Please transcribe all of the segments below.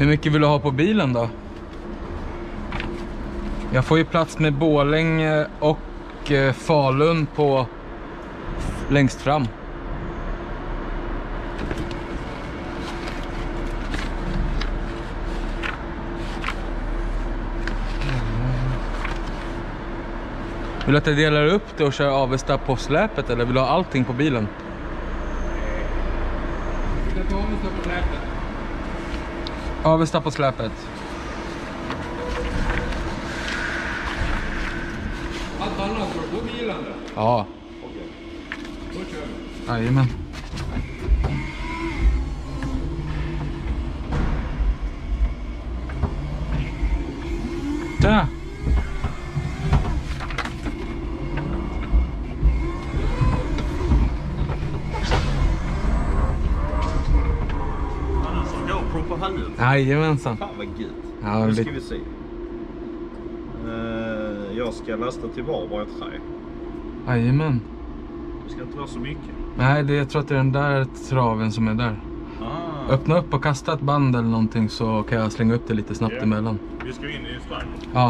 Hur mycket vill du ha på bilen då? Jag får ju plats med Borlänge och Falun på längst fram. Vill du att jag delar upp det och kör Avesta på släpet, eller vill du ha allting på bilen? Jag tar Avesta på släpet. Avesta på släpet. Allt annat går på bilen då? Ja. Okej. Då kör vi. Jajamän. Tjena! Jajamensan. Fan vad gött. Ja, nu ska vi se. Jag ska lasta till Varberg trä. Jajamän. Det ska inte vara så mycket. Nej, jag tror att det är den där traven som är där. Öppna upp och kasta ett band eller någonting, så kan jag slänga upp det lite snabbt emellan. Vi ska in i en strand. Ja.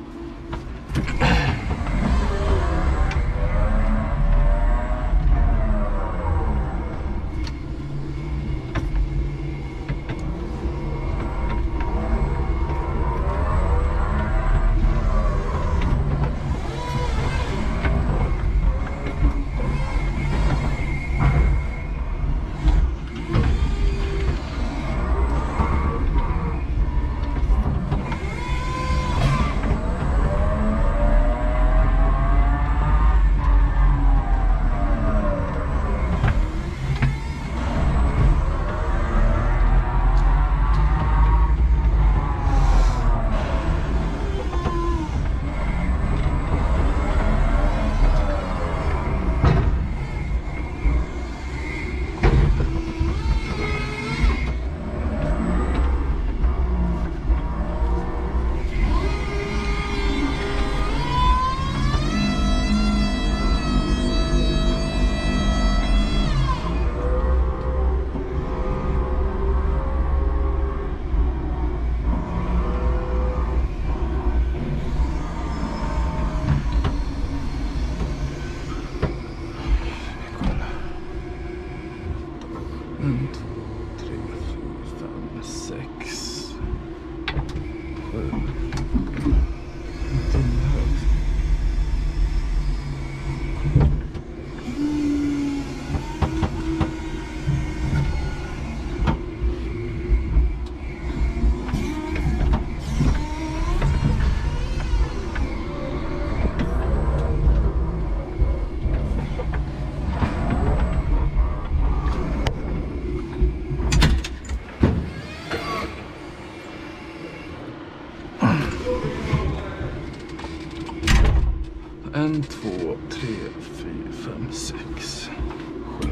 En, två, tre, fyra, fem, sex, sju,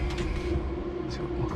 åtta.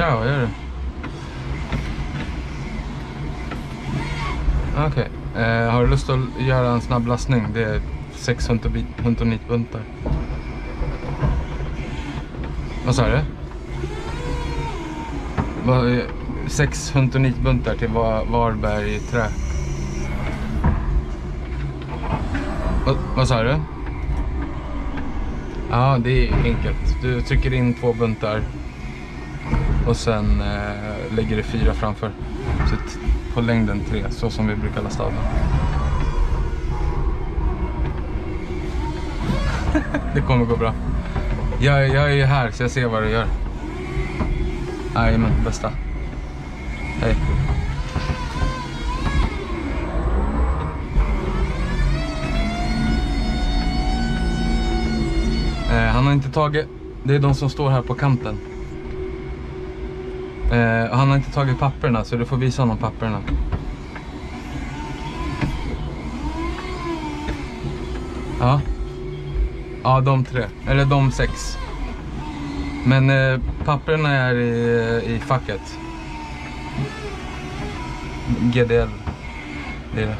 Tja, vad gör du? Okej. Har du lust att göra en snabb lastning? Det är 600 huntonitbuntar. Vad sa du? 6 huntonitbuntar till Varberg trä. Vad sa du? Ja, det är enkelt. Du trycker in 2 buntar och sen lägger du 4 framför. Så på längden 3, så som vi brukar lasta av den. Det kommer gå bra. Jag är ju här så jag ser vad du gör. Jajamän, bästa. Hej. Han har inte tagit... Det är de som står här på kanten. Han har inte tagit papperna, så du får visa honom papperna. Ja. Ja, de 3. Eller de 6. Men papperna är i facket. GDL. Det är det.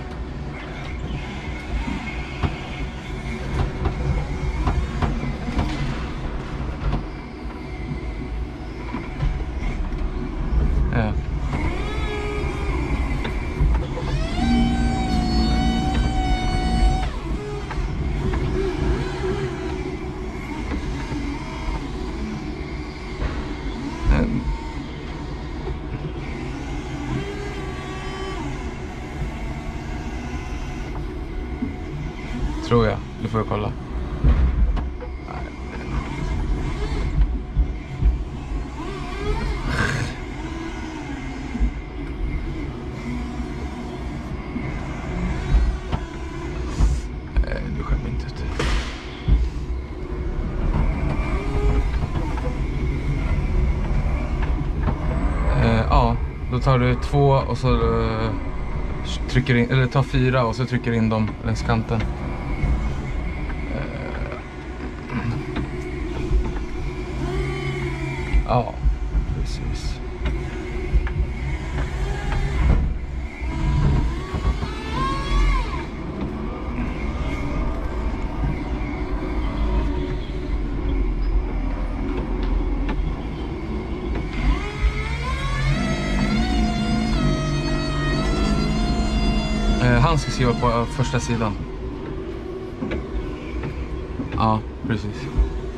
Ja. Tror jag. Du får kolla. Du skämmer inte ut. Ja, då tar du 2 och så trycker in, eller tar 4 och så trycker in dem längs kanten. Ja, precis. Han ska skriva på första sidan. Ja, precis.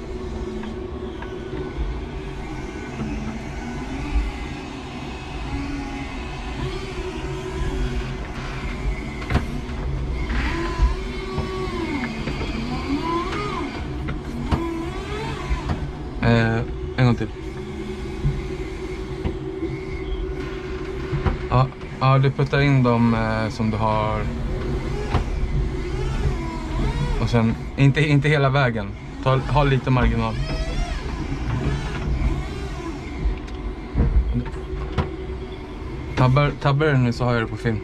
En gång till. Ja, du puttar in dem som du har. Och sen, inte hela vägen. Ha lite marginal. Tabbar du nu så har jag det på film.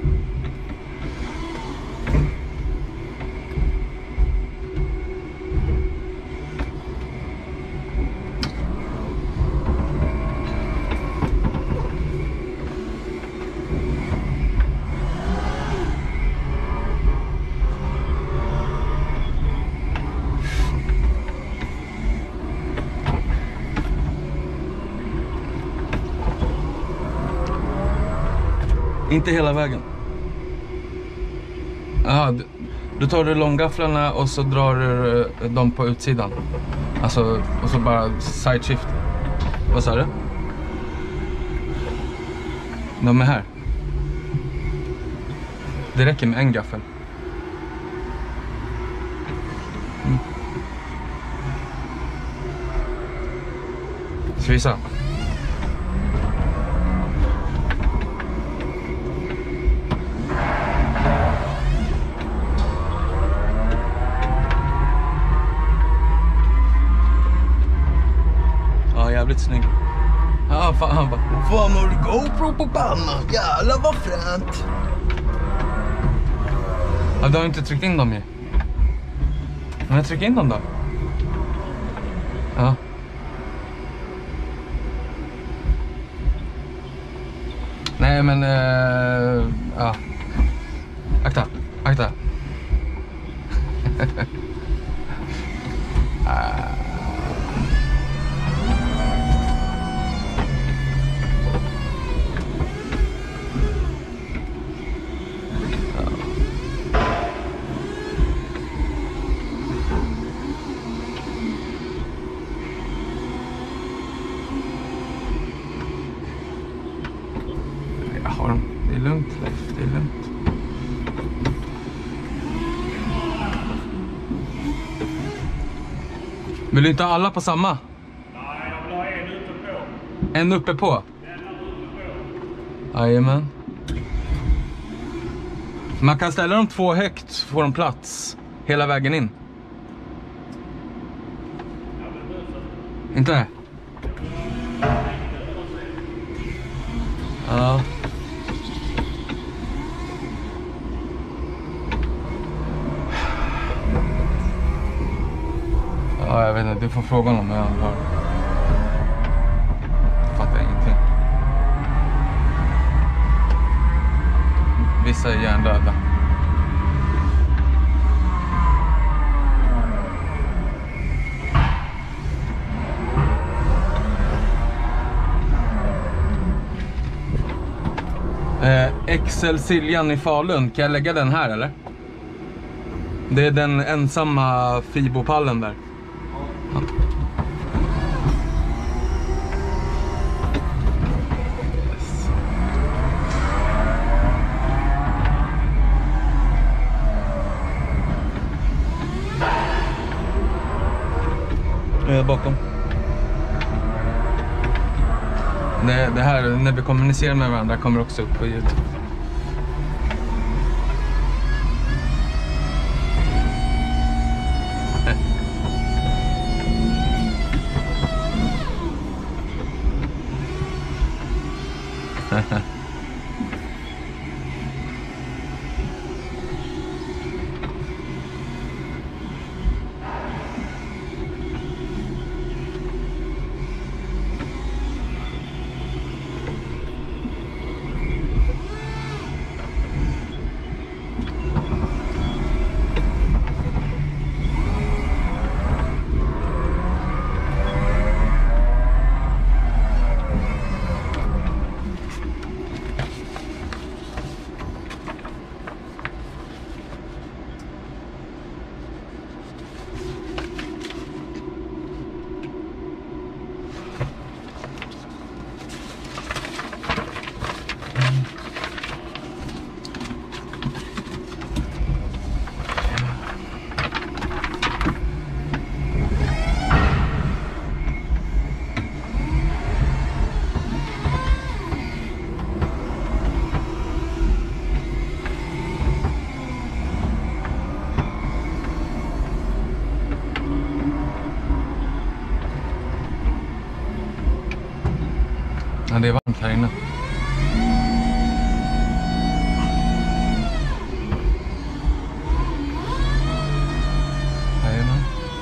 Inte hela vägen. Ja, då tar du långgafflarna och så drar du dem på utsidan. Alltså, och så bara side shift. Vad sa du? De är här. Det räcker med en gaffel. Ska vi visa? Jävligt snygg. Ja, fan, han bara, fan har du GoPro på pannan? Jävlar vad fränt. Ja, du har inte tryckt in dem ju. Men jag trycker in dem då. Ja. Nej men, ja. Akta. Det är lugnt, Leif. Det är lugnt. Vill du inte ha alla på samma? Nej, jag vill ha en uppe på. En uppe på? En uppe på. Jajamän. Man kan ställa dem 2 högt så får de plats hela vägen in. Inte? Ja. Ja, jag vet inte. Du får fråga om jag har. Jag fattar ingenting. Vissa är hjärndöda. XL Siljan i Falun. Kan jag lägga den här eller? Det är den ensamma Fibopallen där. Ja. Yes. Bakom. Det här, när vi kommunicerar med varandra, kommer också upp på YouTube. Ja, det är varmt här inne. Jajamän.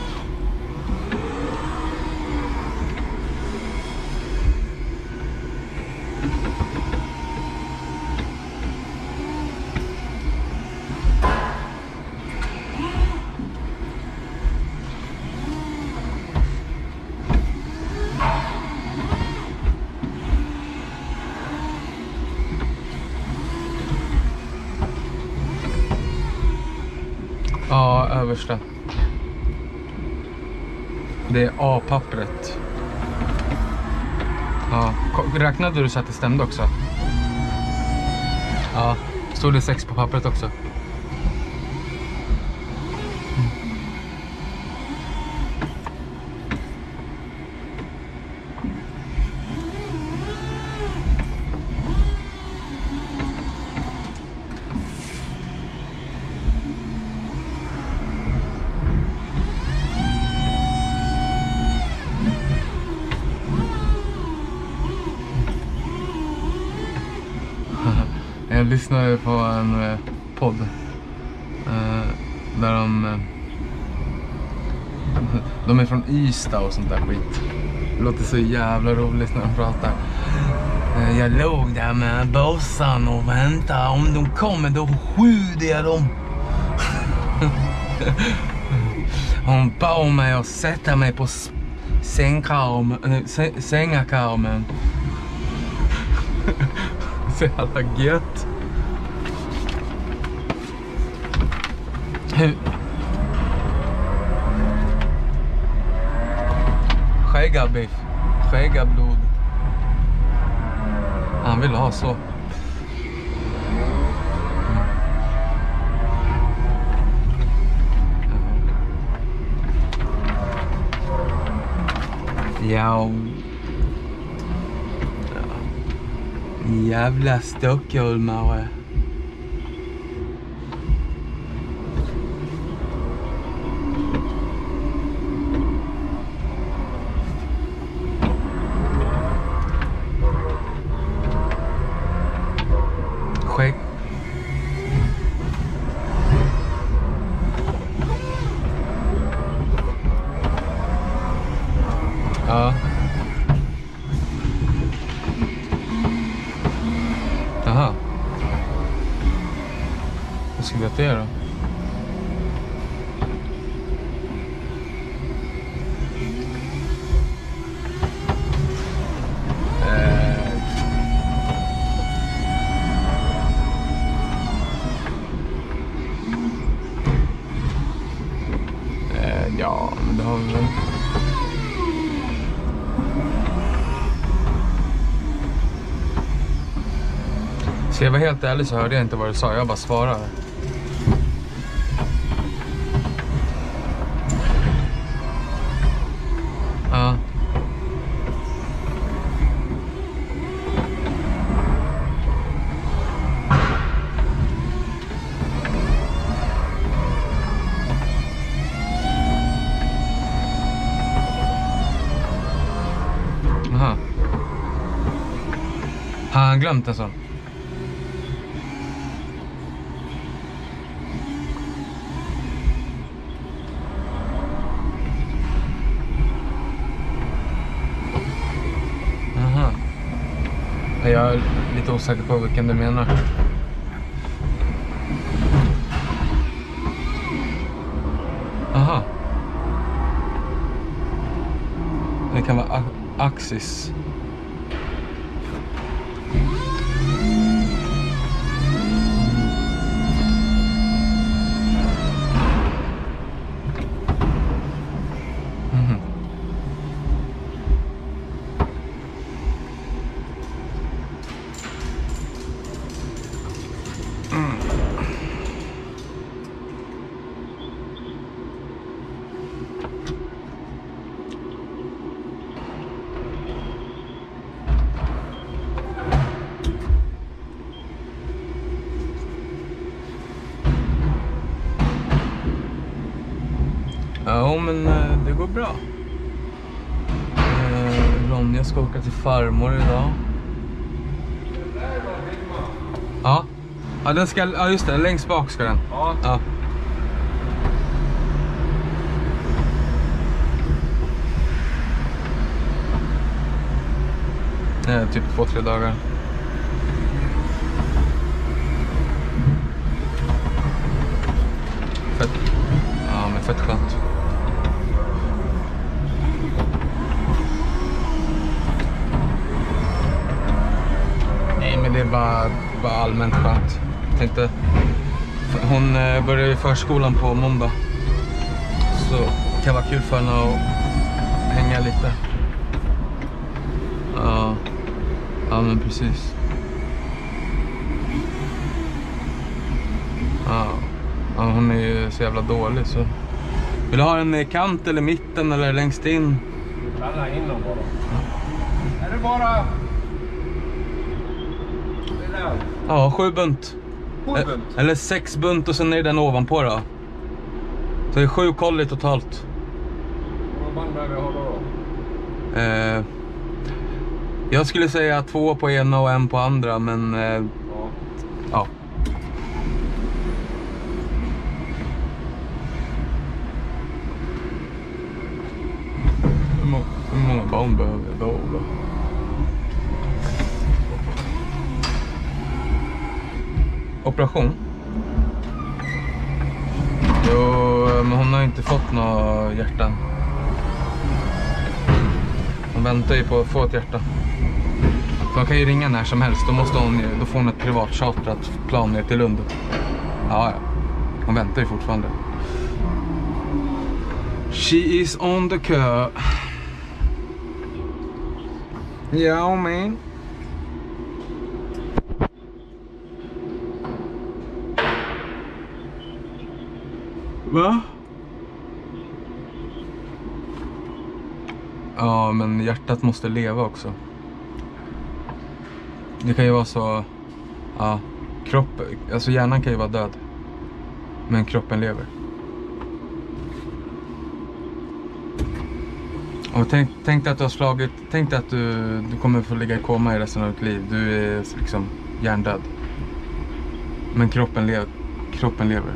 Ja, översta. Det är A-pappret. Ja, räknade du så att det stämde också? Ja, stod det 6 på pappret också? Jag lyssnade på en podd där de är från Ystad och sånt där skit. Det låter så jävla roligt när de pratar. Jag låg där med bossan och väntade. Om de kommer då skjuter jag dem. Hon bad mig att sätta mig på sängakarmen. Så jävla gött. Skäggabiff. Skäggablod. Han vill ha så. Ja. Jävla stockholmare. Skägg. Ja. Aha. Vad ska vi göra det då? Ja, men det har vi väl. Ska jag vara helt ärlig så hörde jag inte vad du sa, jag bara svarade. Ja. Aha. Har han glömt en sån? Jag är lite osäker på vilken du menar. Aha. Det kan vara Axis. Ja, men det går bra. Ronja ska åka till farmor idag. Ja. Ja, den ska, ja just det, längst bak ska den. Ja. Ja. Typ 2-3 dagar. Fett. Ja, men fett skönt. Nej, men det är bara allmänt skönt. Jag tänkte, hon börjar i förskolan på måndag. Så det kan vara kul för henne att hänga lite. Ja. Ja, men precis. Ja. Ja, hon är ju så jävla dålig så. Vill du ha en i kant eller mitten eller längst in? Alla inom bara. Ja. Är det bara... Det där? Ja, 7 bunt. 7 bunt? Eller 6 bunt och sen är det den ovanpå då. Så det är 7 kolli totalt. Vad band behöver jag ha då? Jag skulle säga 2 på ena och 1 på andra, men ja. Hur många band behöver jag då? Operation? Jo, men hon har inte fått några hjärtan. Hon väntar ju på att få ett hjärta. För hon kan ju ringa när som helst. Då får hon ett privat chartrat plan ner till Lund. Ja. Hon väntar ju fortfarande. She is on the kö. Ja, men. Va? Ja, men hjärtat måste leva också. Det kan ju vara så... Ja, alltså hjärnan kan ju vara död. Men kroppen lever. Och tänk att du har slagit... Tänk att du kommer få ligga i koma i resten av ditt liv. Du är liksom hjärndöd. Men kroppen lever.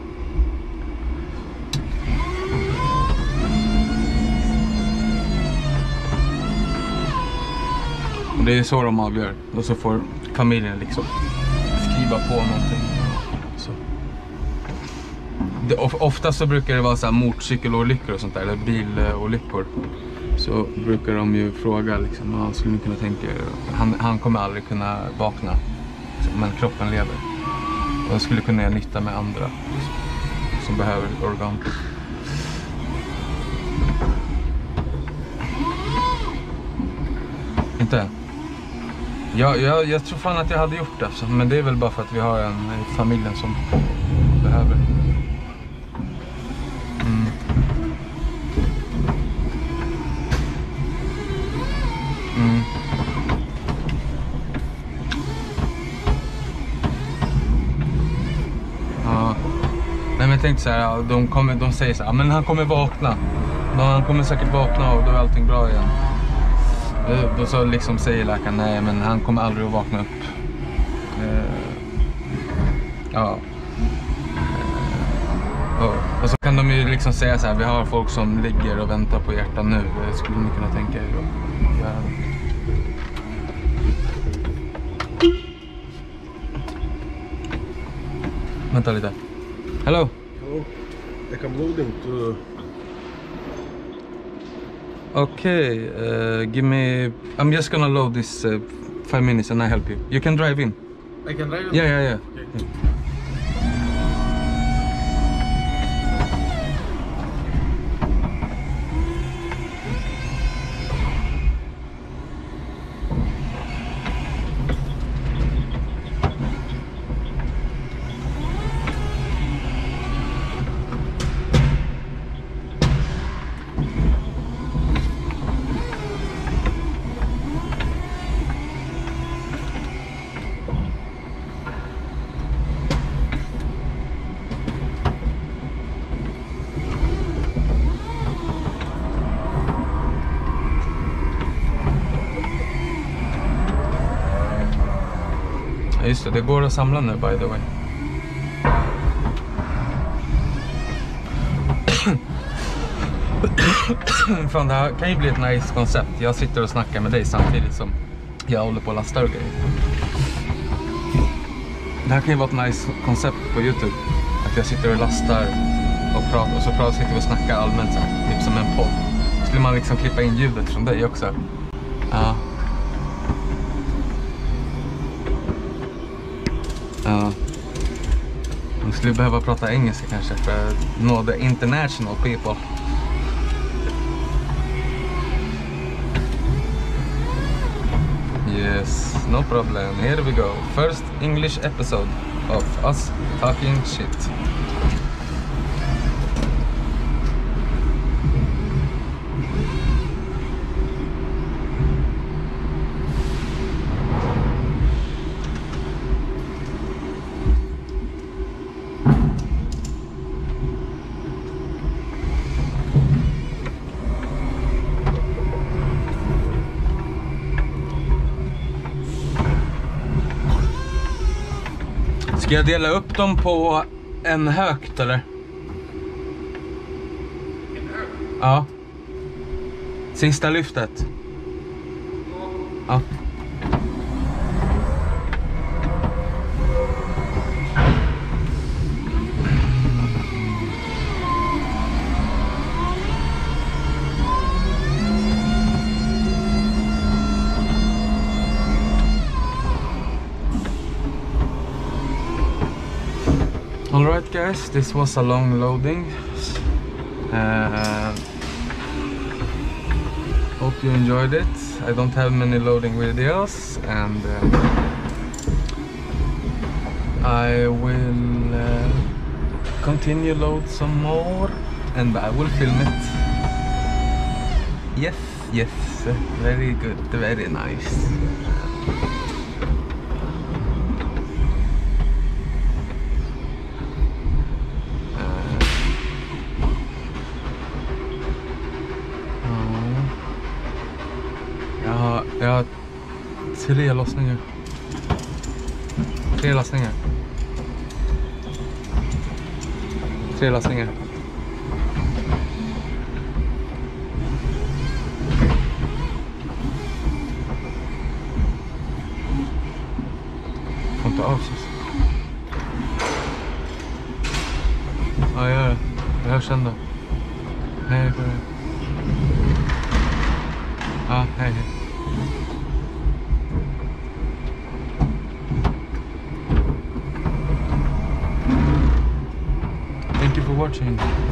Och det är så de avgör. Och så får familjen liksom skriva på någonting. Så. Ofta så brukar det vara så här motorcykelolyckor och sånt där. Eller bilolyckor. Så brukar de ju fråga liksom, han skulle kunna tänka, han kommer aldrig kunna vakna. Men kroppen lever. Och jag skulle kunna göra nytta med andra som behöver organ. Inte? Jag tror fan att jag hade gjort det. Men det är väl bara för att vi har en i familjen som behöver. Ja. Nej, men jag tänkte så här, de säger så här, men han kommer vakna. Han kommer säkert vakna och då är allting bra igen. Då så liksom säger läkaren, nej men han kommer aldrig att vakna upp. Ja. Och så kan de ju liksom säga så här, vi har folk som ligger och väntar på hjärtan nu. Det skulle ni kunna tänka er att göra. Vänta lite. Hello. Hello. Like I'm loading to... Okay, give me... I'm just gonna load this 5 minutes and I help you. You can drive in. I can drive in? Yeah. Okay. Just det går att samla nu by the way. Fan, det här kan ju bli ett nice koncept. Jag sitter och snackar med dig samtidigt som jag håller på att lasta och grejer. Det här kan ju vara ett nice koncept på YouTube. Att jag sitter och lastar och pratar. Och så sitter vi och snackar allmänt så här, typ som en podd. Skulle man liksom klippa in ljudet från dig också? Ja. Ja. Man skulle behöva prata engelska kanske för att nå the international people. Yes, no problem. Here we go. First English episode of us talking shit. Ska jag dela upp dem på en högt eller? Ja. Sista lyftet. Ja. Alright guys, this was a long loading. Hope you enjoyed it. I don't have many loading videos, and I will continue load some more, and I will film it. Yes, yes, very good, very nice. Jag har 3 lossningar. 3 lastningar. 3 lastningar. Får inte av sig. Ja, jag gör det. Jag hörs ändå. Hej på dig. Ja, hej hej. Thank you for watching.